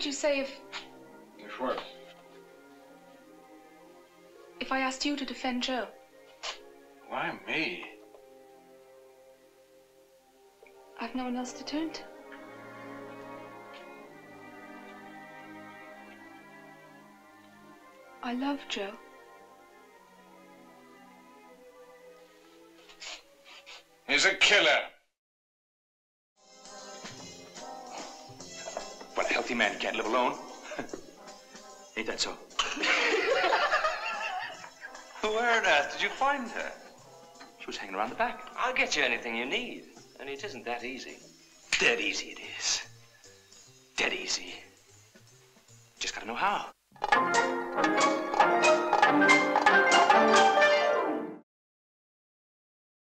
would you say if... If what? If I asked you to defend Joe? Why me? I've no one else to turn to. I love Joe. He's a killer. Well, a healthy man can't live alone. Ain't that so? Where on earth did you find her? She was hanging around the back. I'll get you anything you need. Only it isn't that easy. Dead easy it is. Dead easy. Just gotta know how.